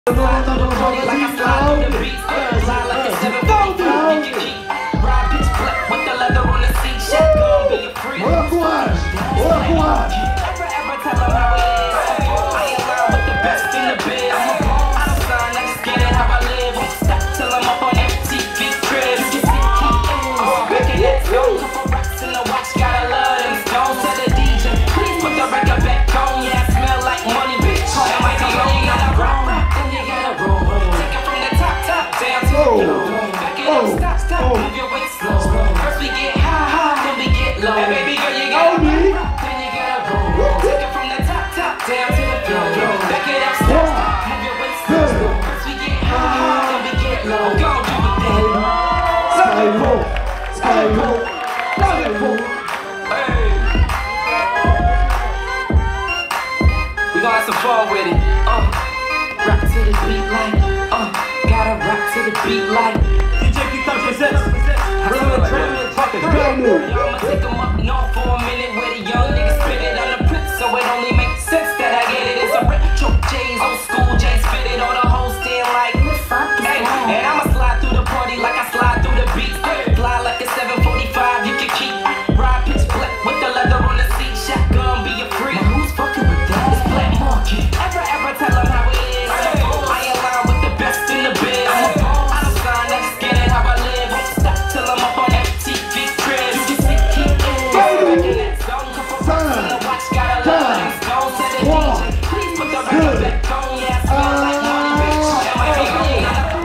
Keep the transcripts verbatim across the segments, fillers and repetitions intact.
We gon' have some fun with it. Uh, rock to the beat like, uh, gotta rock to the beat like. D J P comes presents. Brilliant, brilliant, fucking brand new. I'ma take 'em up north for a minute where the young niggas spit it on the print, so it only makes sense that I get it. It's a retro J's, old school J's, spit it on the whole stand like. Hey, and I'ma slide through the party like I slide through the beat. Fly like a seven forty-five, you can keep. Ride pitch black with the leather on the seat. Shotgun, be a freak. Now who's fucking with that? It's Black Market. Ever, ever tell them how it is. I align with the best in the biz. I don't sign, I just get it how I live. Won't stop till I'm up on F T V crib. You can see, keep in. Back in that zone, come from rocks in the watch, got a lot of things. Go to the D J. Please put the record back on. Yeah, I smell like money, bitch. That might be me.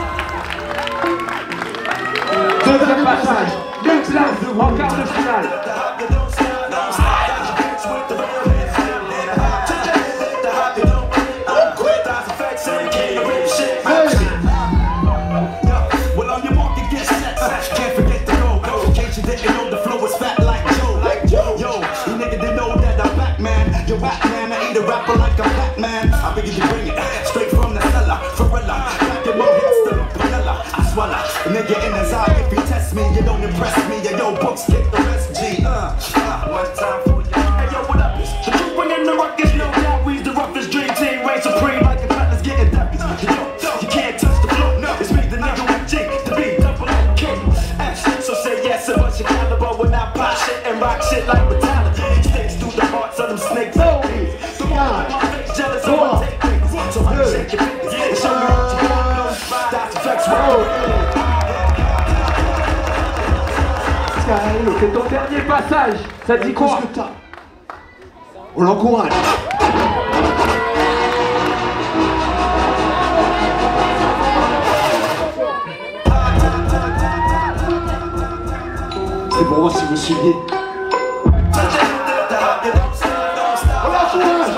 Deuxième passage, deux classes en quart de finale. Rapper like a black man, I beg you to bring it straight from the cellar. Ferrella, back in my hits, the vanilla. I swallow, a nigga in his eye. If you test me, you don't impress me. Yeah, yo, books get the rest. G, uh, uh, one time for you. Hey, yo, what up? The truth bringing the ruckus, no doubt. We's the roughest dream team, reign supreme like a cutlass getting duckies. Yo, you can't touch the floor. No, it's me, the nigga with G, the B, double K, S. So say yes, and what's your caliber when I pop shit and rock shit like Metallica. Sticks through the hearts of them snakes. C'est ton dernier passage, ça te dit quoi? On l'encourage. C'est pour moi si vous suiviez. On l'encourage.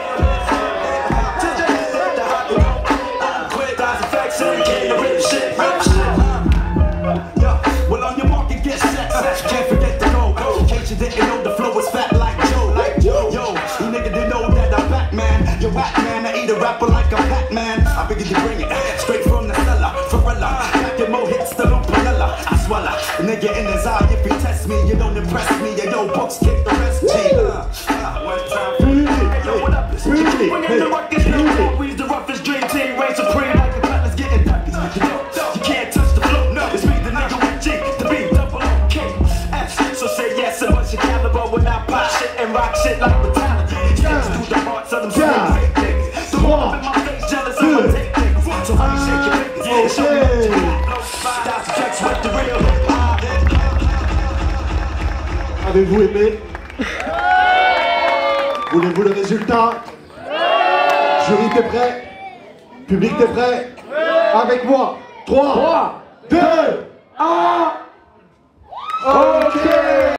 Can't forget the go, go. In case you didn't know, the flow was fat like Joe, like Joe. Yo, you nigga didn't know that I'm back, man. You whack, man. I eat a rapper like a Pac-Man. I figured you bring it straight from the cellar. Ferrella, back in more hits, the vanilla. I swallow, a nigga in his eye. If you test me, you don't impress me. Yeah, yo, books kick the rest. G, uh, uh, one time. Hey, yo, what up? Really? Bringing the ruckus, no doubt. We's the roughest dream team, reign supreme like a cutlass getting duckies. Yo, you can't touch the flow. No, it's me, the nigga with G, the B, double K. So say yes and what's your caliber when I pop shit and rock shit like Metallica. Sticks through the hearts of them snake niggas. The one up in my face, jealous of my take niggas. So honey, shake your niggas. Yeah, show me what you got. That's the tracks with the real. Avez-vous aimé? Voulez-vous le résultat? Jury, t'es prêt? Public, t'es prêt? Avec moi. trois, deux, un. Ok.